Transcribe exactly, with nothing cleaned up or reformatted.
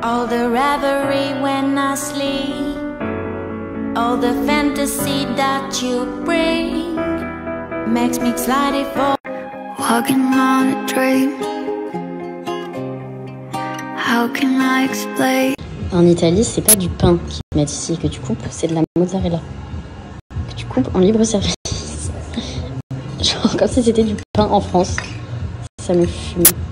All the reverie when I sleep, all the fantasy that you bring makes me slightly fall. Walking on a dream. How can I explain? En Italie, c'est pas du pain qu'ils mettent ici que tu coupes, c'est de la mozzarella que tu coupes en libre service. Genre comme si c'était du pain en France. Ça me fume.